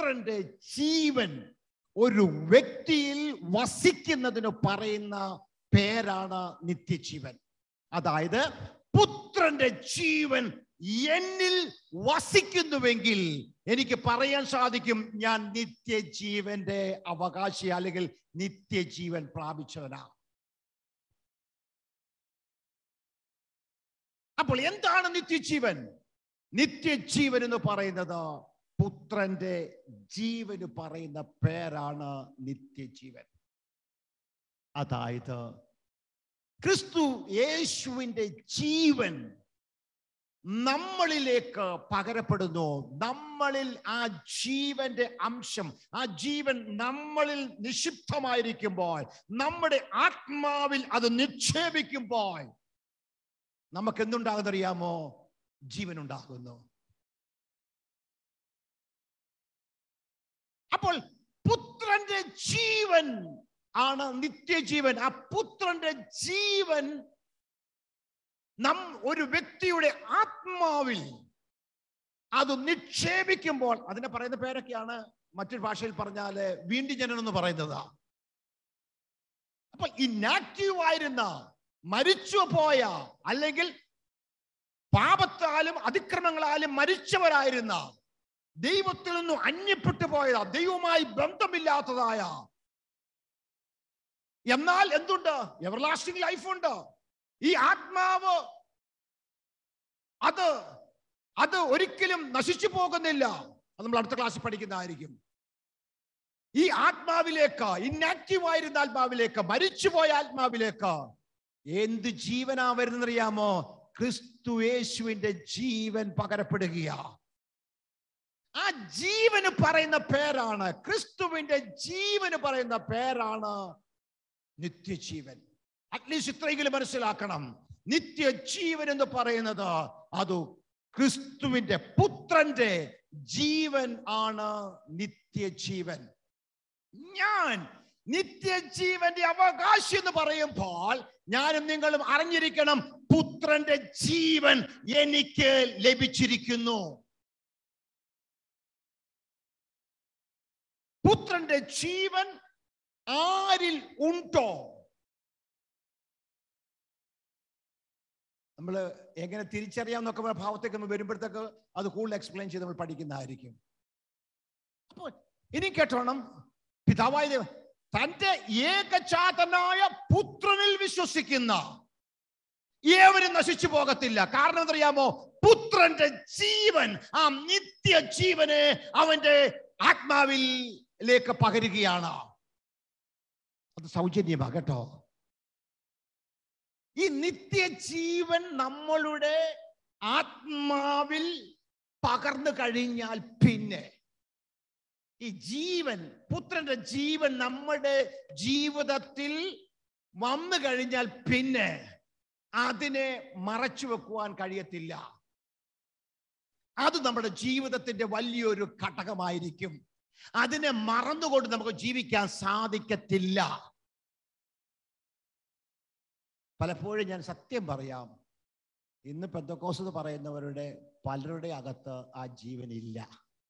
പുത്രന്റെ ജീവൻ ഒരു വ്യക്തിയിൽ വസിക്കുന്നതിന് പറയുന്ന പേരാണ് നിത്യജീവൻ. അതായത് പുത്രന്റെ ജീവൻ എന്നിൽ വസിക്കുന്നുവെങ്കിൽ എനിക്ക് പറയാൻ സാധിക്കും ഞാൻ നിത്യജീവന്റെ അവകാശി അല്ലെങ്കിൽ നിത്യജീവൻ പ്രാപിച്ചവനാണ്. അപ്പോൾ എന്താണ് നിത്യജീവൻ? നിത്യജീവൻ എന്ന് പറയുന്നത് പുത്രന്റെ ജീവന് പറയുന്ന പേരാണ് നിത്യജീവൻ. അതായത് ക്രിസ്തു യേശുവിന്റെ ജീവൻ നമ്മളിലേക്ക് പകരപ്പെടുന്നു. നമ്മളിൽ ആ ജീവന്റെ അംശം, ആ ജീവൻ നമ്മളിൽ നിക്ഷിപ്തമായിരിക്കുമ്പോൾ, നമ്മുടെ ആത്മാവിൽ അത് നിക്ഷേപിക്കുമ്പോൾ നമുക്ക് എന്തുണ്ടാകുന്നറിയാമോ? ജീവൻ ഉണ്ടാകുന്നു. അപ്പോൾ പുത്രന്റെ ജീവൻ ആണ് നിത്യജീവൻ. ആ പുത്രന്റെ ജീവൻ ഒരു വ്യക്തിയുടെ ആത്മാവിൽ അത് നിക്ഷേപിക്കുമ്പോൾ അതിനെ പറയുന്ന പേരൊക്കെയാണ് മറ്റൊരു ഭാഷയിൽ പറഞ്ഞാല് വീണ്ടും ജനനം എന്ന് പറയുന്നത്. അപ്പൊ ഇനാക്റ്റീവ് ആയിരുന്ന, മരിച്ചു പോയ, അല്ലെങ്കിൽ പാപത്താലും അതിക്രമങ്ങളാലും മരിച്ചവരായിരുന്ന, ദൈവത്തിൽ നിന്നും അന്യപ്പെട്ടു പോയ, ദൈവവുമായി ബന്ധമില്ലാത്തതായ, എന്നാൽ എന്തുണ്ട്? എവർലാസ്റ്റിംഗ് ലൈഫ് ഉണ്ട്. ഈ ആത്മാവ് അത് ഒരിക്കലും നശിച്ചു പോകുന്നില്ല. അത് നമ്മൾ അടുത്ത ക്ലാസ്സിൽ പഠിക്കുന്നതായിരിക്കും. ഈ ആത്മാവിലേക്ക്, ഇന്നാക്റ്റീവ് ആയിരുന്ന ആത്മാവിലേക്ക്, മരിച്ചുപോയ ആത്മാവിലേക്ക് എന്ത് ജീവനാ വരുന്നറിയാമോ? ക്രിസ്തു യേശുവിന്റെ ജീവൻ പകരപ്പെടുകയാ. ആ ജീവന് പറയുന്ന പേരാണ്, ക്രിസ്തുവിന്റെ ജീവന് പറയുന്ന പേരാണ് നിത്യജീവൻ. അറ്റ്ലീസ്റ്റ് ഇത്രയെങ്കിലും മനസ്സിലാക്കണം. നിത്യജീവൻ എന്ന് പറയുന്നത് അത് ക്രിസ്തുവിന്റെ പുത്രന്റെ ജീവൻ ആണ് നിത്യജീവൻ. ഞാൻ നിത്യജീവന്റെ അവകാശി എന്ന് പറയുമ്പോൾ ഞാനും നിങ്ങളും അറിഞ്ഞിരിക്കണം, പുത്രന്റെ ജീവൻ എനിക്ക് ലഭിച്ചിരിക്കുന്നു. പുത്രന്റെ ജീവൻ ആരിൽ ഉണ്ടോ? നമ്മൾ എങ്ങനെ തിരിച്ചറിയാമെന്നൊക്കെ ഭാവത്തേക്ക് വരുമ്പോഴത്തേക്ക് അത് കൂടുതൽ എക്സ്പ്ലെയിൻ ചെയ്ത് നമ്മൾ പഠിക്കുന്നതായിരിക്കും. അപ്പോൾ ഇനി കേട്ടോണം, പിതാവായ ദൈവം തന്റെ ഏകജാതനായ പുത്രനിൽ വിശ്വസിക്കുന്ന ഏവരും നശിച്ചു പോകത്തില്ല. കാരണം എന്തറിയാമോ? പുത്രന്റെ ജീവൻ, ആ നിത്യജീവനെ അവന്റെ ആത്മാവിലേക്ക് പകരുകയാണ്. അത് സൗജന്യമാ കേട്ടോ. ഈ നിത്യജീവൻ നമ്മളുടെ ആത്മാവിൽ പകർന്നു കഴിഞ്ഞാൽ പിന്നെ ഈ ജീവൻ, പുത്രന്റെ ജീവൻ നമ്മുടെ ജീവിതത്തിൽ വന്നു കഴിഞ്ഞാൽ പിന്നെ അതിനെ മറച്ചു വെക്കുവാൻ കഴിയത്തില്ല. അത് നമ്മുടെ ജീവിതത്തിന്റെ വലിയൊരു ഘടകമായിരിക്കും. അതിനെ മറന്നുകൊണ്ട് നമുക്ക് ജീവിക്കാൻ സാധിക്കത്തില്ല. പലപ്പോഴും ഞാൻ സത്യം പറയാം, ഇന്ന് പെന്തക്കോസ്ത് പറയുന്നവരുടെ പലരുടെ അകത്ത് ആ ജീവനില്ല.